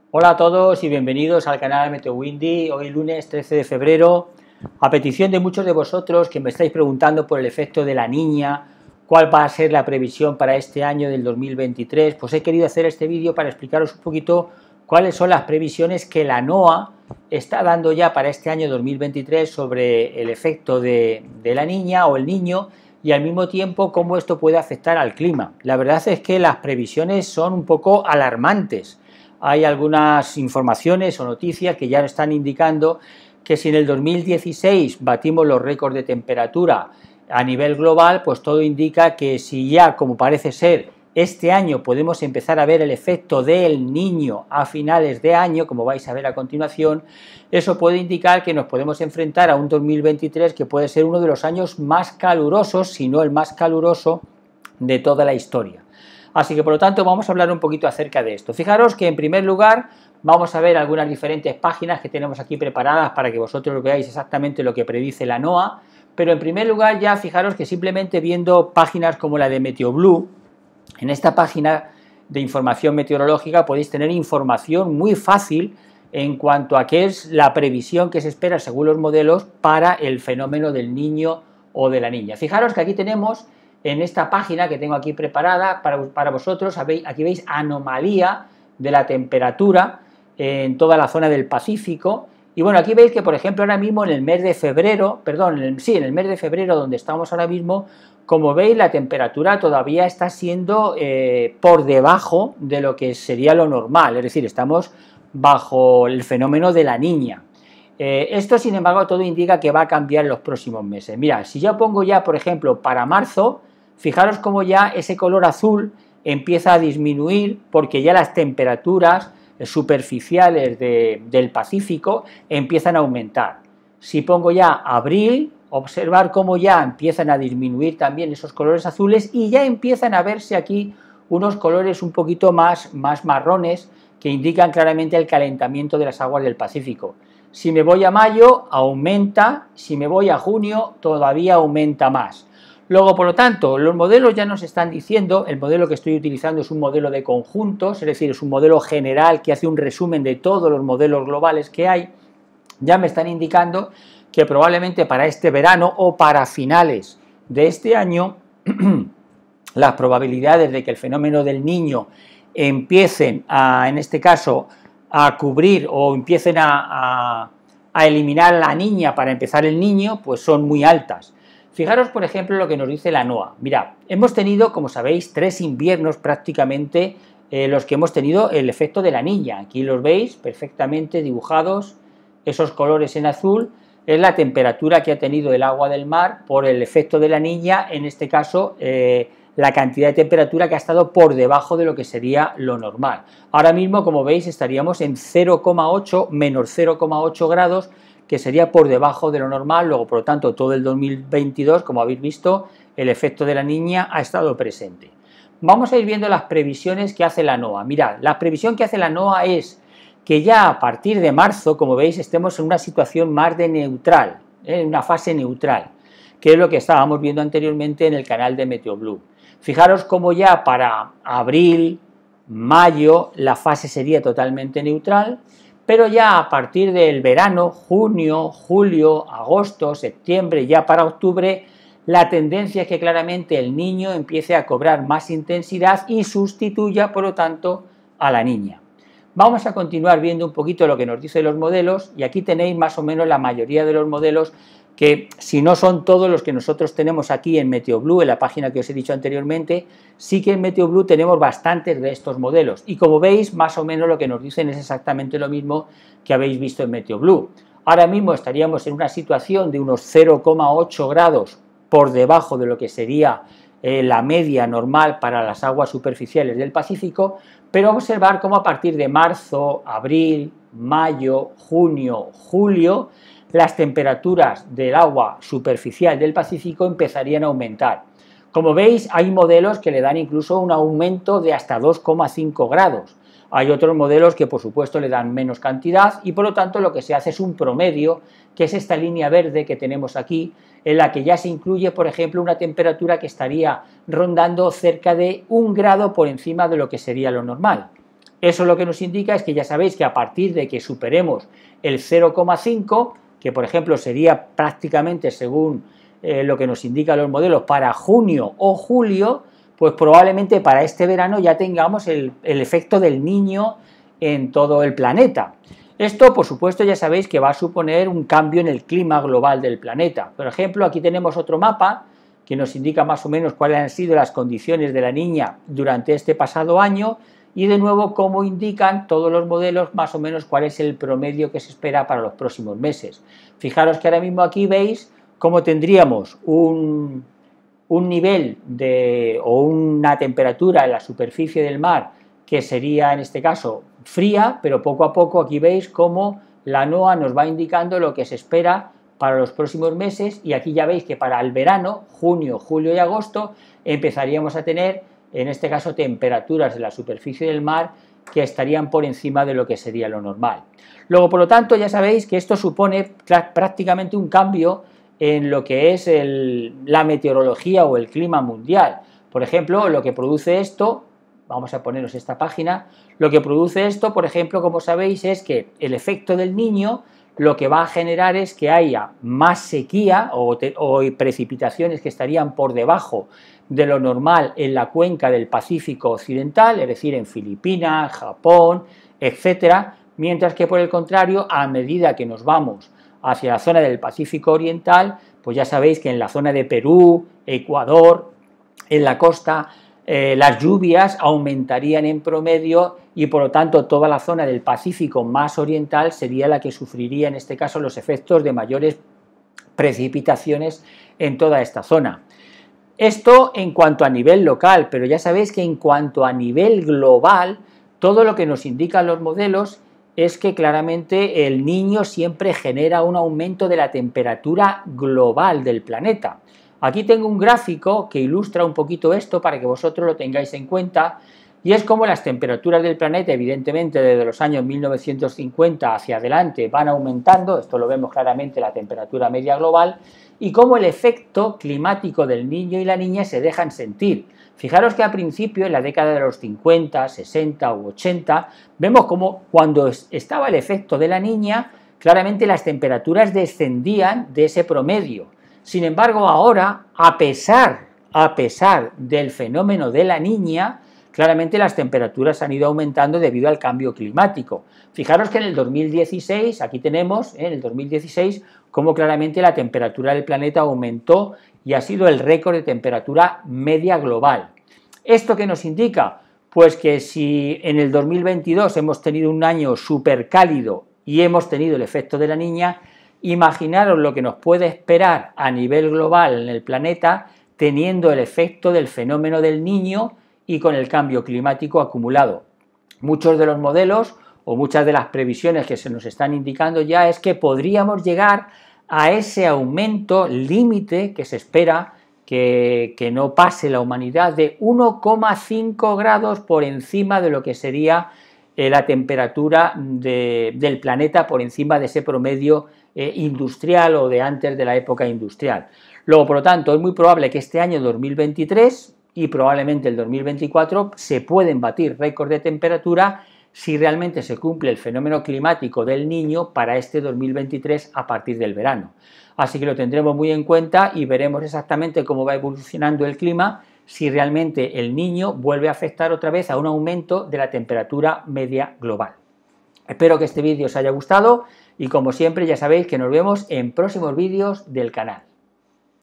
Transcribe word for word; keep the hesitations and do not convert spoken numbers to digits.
Hola a todos y bienvenidos al canal MeteoWindy. Hoy lunes trece de febrero, a petición de muchos de vosotros que me estáis preguntando por el efecto de la niña, cuál va a ser la previsión para este año del dos mil veintitrés, pues he querido hacer este vídeo para explicaros un poquito cuáles son las previsiones que la NOAA está dando ya para este año dos mil veintitrés sobre el efecto de, de la niña o el niño, y al mismo tiempo cómo esto puede afectar al clima. La verdad es que las previsiones son un poco alarmantes. Hay algunas informaciones o noticias que ya están indicando que si en el dos mil dieciséis batimos los récords de temperatura a nivel global, pues todo indica que si ya, como parece ser, este año podemos empezar a ver el efecto del niño a finales de año, como vais a ver a continuación, eso puede indicar que nos podemos enfrentar a un dos mil veintitrés que puede ser uno de los años más calurosos, si no el más caluroso de toda la historia. Así que por lo tanto vamos a hablar un poquito acerca de esto. Fijaros que en primer lugar vamos a ver algunas diferentes páginas que tenemos aquí preparadas para que vosotros veáis exactamente lo que predice la NOAA, pero en primer lugar ya fijaros que simplemente viendo páginas como la de MeteoBlue, en esta página de información meteorológica podéis tener información muy fácil en cuanto a qué es la previsión que se espera según los modelos para el fenómeno del niño o de la niña. Fijaros que aquí tenemos en esta página que tengo aquí preparada para, para vosotros, aquí veis anomalía de la temperatura en toda la zona del Pacífico. Y bueno, aquí veis que por ejemplo ahora mismo en el mes de febrero, perdón, en el, sí, en el mes de febrero donde estamos ahora mismo, como veis la temperatura todavía está siendo eh, por debajo de lo que sería lo normal, es decir, estamos bajo el fenómeno de la niña. Eh, esto sin embargo todo indica que va a cambiar en los próximos meses. Mira, si yo pongo ya por ejemplo para marzo, fijaros cómo ya ese color azul empieza a disminuir porque ya las temperaturas superficiales de, del Pacífico empiezan a aumentar. Si pongo ya abril, observar cómo ya empiezan a disminuir también esos colores azules y ya empiezan a verse aquí unos colores un poquito más, más marrones que indican claramente el calentamiento de las aguas del Pacífico. Si me voy a mayo, aumenta, si me voy a junio, todavía aumenta más. Luego, por lo tanto, los modelos ya nos están diciendo, el modelo que estoy utilizando es un modelo de conjuntos, es decir, es un modelo general que hace un resumen de todos los modelos globales que hay, ya me están indicando que probablemente para este verano o para finales de este año, las probabilidades de que el fenómeno del niño empiecen a, en este caso, a cubrir o empiecen a, a, a eliminar a la niña para empezar el niño, pues son muy altas. Fijaros, por ejemplo, lo que nos dice la NOAA. Mirad, hemos tenido, como sabéis, tres inviernos prácticamente eh, los que hemos tenido el efecto de la niña. Aquí los veis perfectamente dibujados, esos colores en azul, es la temperatura que ha tenido el agua del mar por el efecto de la niña, en este caso, eh, la cantidad de temperatura que ha estado por debajo de lo que sería lo normal. Ahora mismo, como veis, estaríamos en cero coma ocho, menos cero coma ocho grados, que sería por debajo de lo normal. Luego, por lo tanto, todo el dos mil veintidós, como habéis visto, el efecto de la niña ha estado presente. Vamos a ir viendo las previsiones que hace la NOAA. Mirad, la previsión que hace la NOAA es que ya a partir de marzo, como veis, estemos en una situación más de neutral, en ¿eh? una fase neutral, que es lo que estábamos viendo anteriormente en el canal de MeteoBlue. Fijaros cómo ya para abril, mayo, la fase sería totalmente neutral, pero ya a partir del verano, junio, julio, agosto, septiembre, ya para octubre, la tendencia es que claramente el niño empiece a cobrar más intensidad y sustituya, por lo tanto, a la niña. Vamos a continuar viendo un poquito lo que nos dicen los modelos, y aquí tenéis más o menos la mayoría de los modelos que, si no son todos los que nosotros tenemos aquí en MeteoBlue, en la página que os he dicho anteriormente, sí que en MeteoBlue tenemos bastantes de estos modelos. Y como veis, más o menos lo que nos dicen es exactamente lo mismo que habéis visto en MeteoBlue. Ahora mismo estaríamos en una situación de unos cero coma ocho grados por debajo de lo que sería eh, la media normal para las aguas superficiales del Pacífico, pero observar cómo a partir de marzo, abril, mayo, junio, julio, las temperaturas del agua superficial del Pacífico empezarían a aumentar. Como veis, hay modelos que le dan incluso un aumento de hasta dos coma cinco grados. Hay otros modelos que por supuesto le dan menos cantidad y por lo tanto lo que se hace es un promedio, que es esta línea verde que tenemos aquí, en la que ya se incluye, por ejemplo, una temperatura que estaría rondando cerca de un grado por encima de lo que sería lo normal. Eso lo que nos indica es que ya sabéis que a partir de que superemos el cero coma cinco, que por ejemplo sería prácticamente según eh, lo que nos indican los modelos para junio o julio, pues probablemente para este verano ya tengamos el, el efecto del Niño en todo el planeta. Esto, por supuesto, ya sabéis que va a suponer un cambio en el clima global del planeta. Por ejemplo, aquí tenemos otro mapa que nos indica más o menos cuáles han sido las condiciones de la Niña durante este pasado año y, de nuevo, cómo indican todos los modelos más o menos cuál es el promedio que se espera para los próximos meses. Fijaros que ahora mismo aquí veis cómo tendríamos un, un nivel de, o una temperatura en la superficie del mar que sería en este caso fría, pero poco a poco aquí veis cómo la NOAA nos va indicando lo que se espera para los próximos meses, y aquí ya veis que para el verano, junio, julio y agosto, empezaríamos a tener, en este caso, temperaturas de la superficie del mar que estarían por encima de lo que sería lo normal. Luego, por lo tanto, ya sabéis que esto supone prácticamente un cambio en lo que es el, la meteorología o el clima mundial. Por ejemplo, lo que produce esto, vamos a poneros esta página, lo que produce esto, por ejemplo, como sabéis, es que el efecto del Niño lo que va a generar es que haya más sequía o, te, o precipitaciones que estarían por debajo de lo normal en la cuenca del Pacífico Occidental, es decir, en Filipinas, Japón, etcétera, mientras que por el contrario, a medida que nos vamos hacia la zona del Pacífico Oriental, pues ya sabéis que en la zona de Perú, Ecuador, en la costa, Eh, las lluvias aumentarían en promedio y por lo tanto toda la zona del Pacífico más oriental sería la que sufriría en este caso los efectos de mayores precipitaciones en toda esta zona. Esto en cuanto a nivel local, pero ya sabéis que en cuanto a nivel global, todo lo que nos indican los modelos es que claramente el Niño siempre genera un aumento de la temperatura global del planeta. Aquí tengo un gráfico que ilustra un poquito esto para que vosotros lo tengáis en cuenta, y es como las temperaturas del planeta, evidentemente desde los años mil novecientos cincuenta hacia adelante van aumentando, esto lo vemos claramente en la temperatura media global, y cómo el efecto climático del Niño y la Niña se dejan sentir. Fijaros que al principio, en la década de los cincuenta, sesenta u ochenta, vemos como cuando estaba el efecto de la Niña, claramente las temperaturas descendían de ese promedio. Sin embargo, ahora, a pesar, a pesar del fenómeno de la Niña, claramente las temperaturas han ido aumentando debido al cambio climático. Fijaros que en el dos mil dieciséis, aquí tenemos, ¿eh? en el dos mil dieciséis, cómo claramente la temperatura del planeta aumentó y ha sido el récord de temperatura media global. ¿Esto qué nos indica? Pues que si en el dos mil veintidós hemos tenido un año súper cálido y hemos tenido el efecto de la Niña, imaginaros lo que nos puede esperar a nivel global en el planeta teniendo el efecto del fenómeno del Niño y con el cambio climático acumulado. Muchos de los modelos o muchas de las previsiones que se nos están indicando ya es que podríamos llegar a ese aumento límite que se espera que, que no pase la humanidad de uno coma cinco grados por encima de lo que sería eh, la temperatura de, del planeta, por encima de ese promedio eh, industrial o de antes de la época industrial. Luego, por lo tanto, es muy probable que este año dos mil veintitrés y probablemente el dos mil veinticuatro se pueden batir récords de temperatura si realmente se cumple el fenómeno climático del Niño para este dos mil veintitrés a partir del verano. Así que lo tendremos muy en cuenta y veremos exactamente cómo va evolucionando el clima si realmente el Niño vuelve a afectar otra vez a un aumento de la temperatura media global. Espero que este vídeo os haya gustado y, como siempre, ya sabéis que nos vemos en próximos vídeos del canal.